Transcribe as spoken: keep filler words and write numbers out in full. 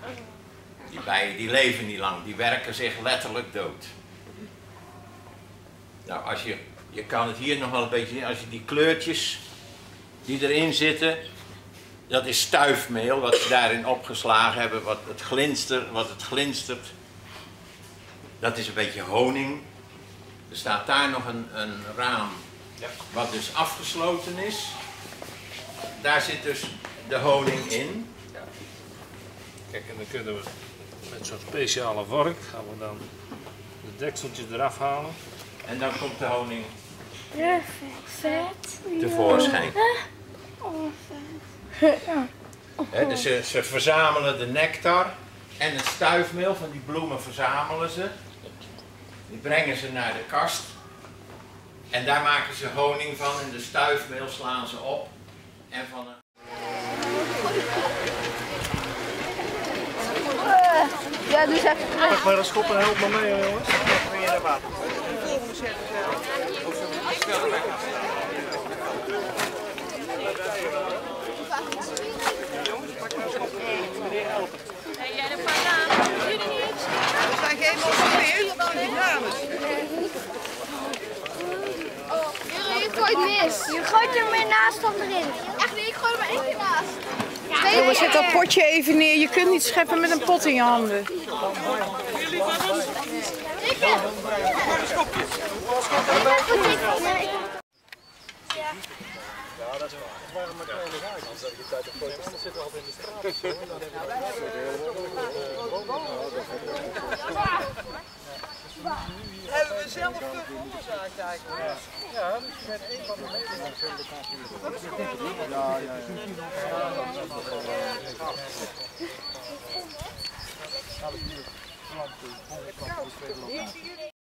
Die bijen die leven niet lang, die werken zich letterlijk dood. Nou, als je, je kan het hier nog wel een beetje zien, als je die kleurtjes die erin zitten, dat is stuifmeel wat ze daarin opgeslagen hebben, wat het glinstert, wat het glinstert. Dat is een beetje honing. Er staat daar nog een, een raam wat dus afgesloten is. Daar zit dus de honing in. Kijk, en dan kunnen we met zo'n speciale vork gaan we dan de dekseltjes eraf halen. En dan komt de honing Ja, vet. tevoorschijn. Oh, vet. He, dus ze, ze verzamelen de nectar en het stuifmeel van die bloemen verzamelen ze. Die brengen ze naar de kast. En daar maken ze honing van en de stuifmeel slaan ze op. En van een... Ja, dus even terug. Pak maar een schop en help maar mee, jongens. Dan ben je naar water. Hey, jij de banaan? Jullie niet? We zijn geen motiveerd, die dames. Je gooit mis. Je gooit er meer naast dan erin. Echt niet, ik gooi er maar één keer naast. Ja, Jongens, zet dat potje even neer. Je kunt niet scheppen met een pot in je handen. Ik ben. Ja, dat is wel. Het waren maar kleine gaatjes. Anders had ik die tijd op gooien. Anders zitten we altijd in de straat. Hebben we zelf veroorzaakt eigenlijk? Ja, dus je bent één van de medewerkers. Ja, ja, ja.